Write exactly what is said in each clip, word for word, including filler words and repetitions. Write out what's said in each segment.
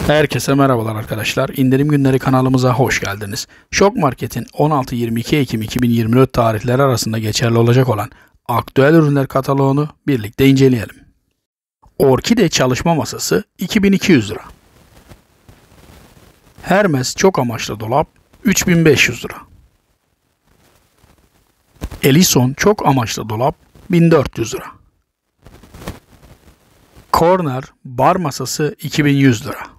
Herkese merhabalar arkadaşlar. İndirim günleri kanalımıza hoş geldiniz. Şok Market'in on altı yirmi iki Ekim iki bin yirmi dört tarihleri arasında geçerli olacak olan aktüel ürünler kataloğunu birlikte inceleyelim. Orkide çalışma masası iki bin iki yüz lira. Hermes çok amaçlı dolap üç bin beş yüz lira. Ellison çok amaçlı dolap bin dört yüz lira. Corner bar masası iki bin yüz lira.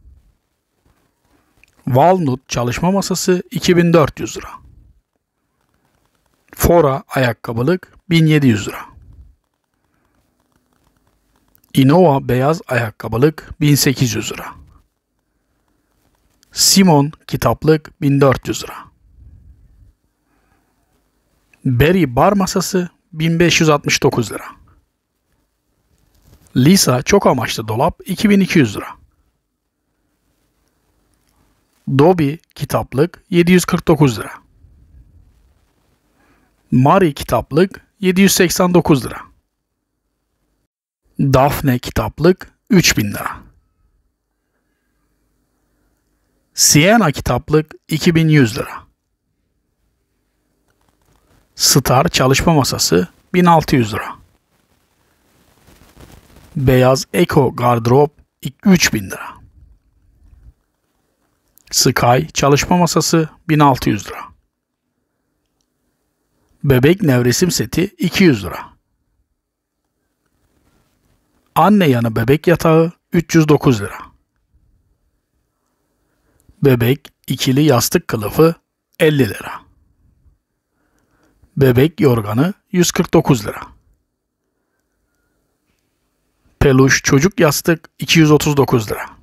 Walnut çalışma masası iki bin dört yüz lira. Fora ayakkabılık bin yedi yüz lira. Innova beyaz ayakkabılık bin sekiz yüz lira. Simon kitaplık bin dört yüz lira. Berry bar masası bin beş yüz altmış dokuz lira. Lisa çok amaçlı dolap iki bin iki yüz lira. Dobby kitaplık yedi yüz kırk dokuz lira. Mari kitaplık yedi yüz seksen dokuz lira. Daphne kitaplık üç bin lira. Sienna kitaplık iki bin yüz lira. Star çalışma masası bin altı yüz lira. Beyaz Eco gardırop üç bin lira. Sky çalışma masası bin altı yüz lira. Bebek nevresim seti iki yüz lira. Anne yanı bebek yatağı üç yüz dokuz lira. Bebek ikili yastık kılıfı elli lira. Bebek yorganı yüz kırk dokuz lira. Peluş çocuk yastık iki yüz otuz dokuz lira.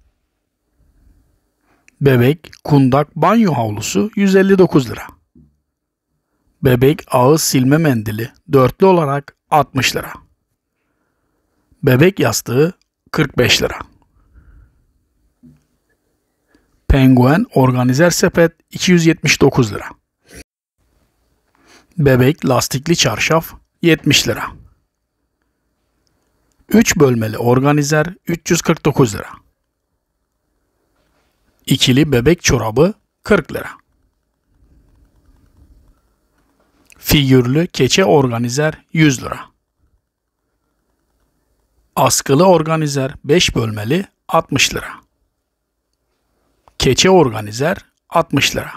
Bebek kundak banyo havlusu yüz elli dokuz lira. Bebek ağız silme mendili dörtlü olarak altmış lira. Bebek yastığı kırk beş lira. Penguen organizer sepet iki yüz yetmiş dokuz lira. Bebek lastikli çarşaf yetmiş lira. üç bölmeli organizer üç yüz kırk dokuz lira. İkili bebek çorabı kırk lira. Figürlü keçe organizer yüz lira. Askılı organizer beş bölmeli altmış lira. Keçe organizer altmış lira.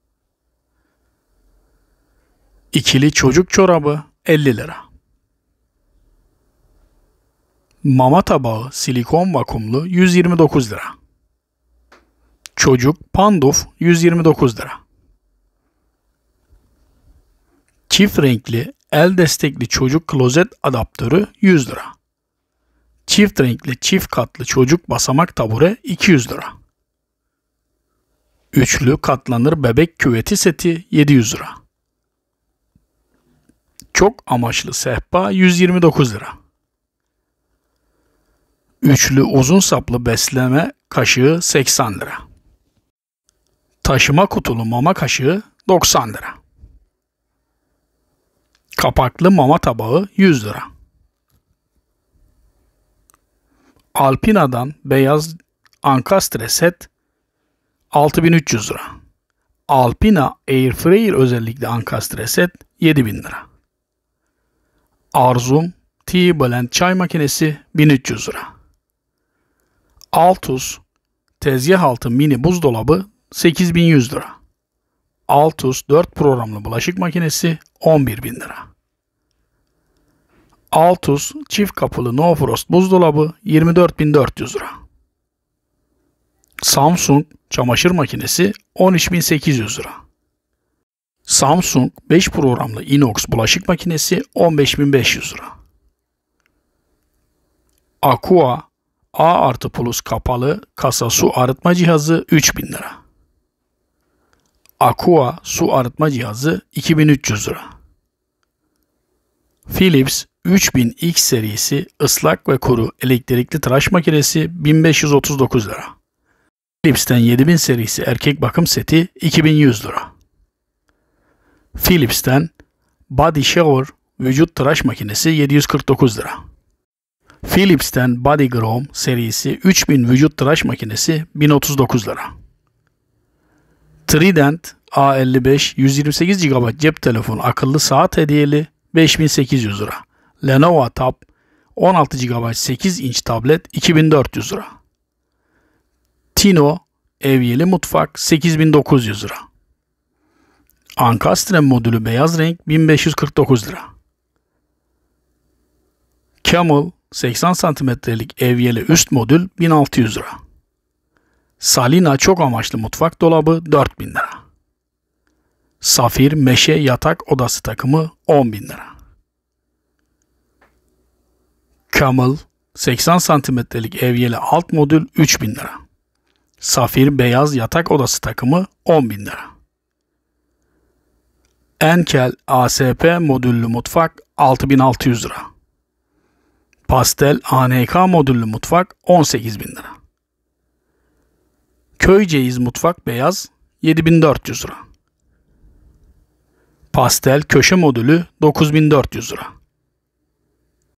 İkili çocuk çorabı elli lira. Mama tabağı silikon vakumlu yüz yirmi dokuz lira. Çocuk panduf yüz yirmi dokuz lira. Çift renkli el destekli çocuk klozet adaptörü yüz lira. Çift renkli çift katlı çocuk basamak tabure iki yüz lira. Üçlü katlanır bebek küveti seti yedi yüz lira. Çok amaçlı sehpa yüz yirmi dokuz lira. Üçlü uzun saplı besleme kaşığı seksen lira. Taşıma kutulu mama kaşığı doksan lira. Kapaklı mama tabağı yüz lira. Alpina'dan beyaz ankastre set altı bin üç yüz lira. Alpina Airfryer özellikle ankastre set yedi bin lira. Arzum T-Blend çay makinesi bin üç yüz lira. Altus tezgah altı mini buzdolabı sekiz bin yüz lira. Altus dört programlı bulaşık makinesi on bir bin lira. Altus çift kapılı No Frost buzdolabı yirmi dört bin dört yüz lira. Samsung çamaşır makinesi on üç bin sekiz yüz lira. Samsung beş programlı inox bulaşık makinesi on beş bin beş yüz lira. Aqua A artı plus kapalı kasa su arıtma cihazı üç bin lira. Aqua su arıtma cihazı iki bin üç yüz lira. Philips üç bin X serisi ıslak ve kuru elektrikli tıraş makinesi bin beş yüz otuz dokuz lira. Philips'ten yedi bin serisi erkek bakım seti iki bin yüz lira. Philips'ten Body Shower vücut tıraş makinesi yedi yüz kırk dokuz lira. Philips'ten Bodygroom serisi üç bin vücut tıraş makinesi bin otuz dokuz lira. Trident A elli beş yüz yirmi sekiz gigabayt cep telefonu akıllı saat hediyeli beş bin sekiz yüz lira. Lenovo Tab on altı gigabayt sekiz inç tablet iki bin dört yüz lira. Tino evyeli mutfak sekiz bin dokuz yüz lira. Ankastre modülü beyaz renk bin beş yüz kırk dokuz lira. Camel seksen santimetrelik evyeli üst modül bin altı yüz lira. Salina çok amaçlı mutfak dolabı dört bin lira. Safir meşe yatak odası takımı on bin lira. Camel seksen santimetrelik evyeli alt modül üç bin lira. Safir beyaz yatak odası takımı on bin lira. Enkel A S P modüllü mutfak altı bin altı yüz lira. Pastel A N K modüllü mutfak on sekiz bin lira. Köyceğiz mutfak beyaz yedi bin dört yüz lira. Pastel köşe modülü dokuz bin dört yüz lira.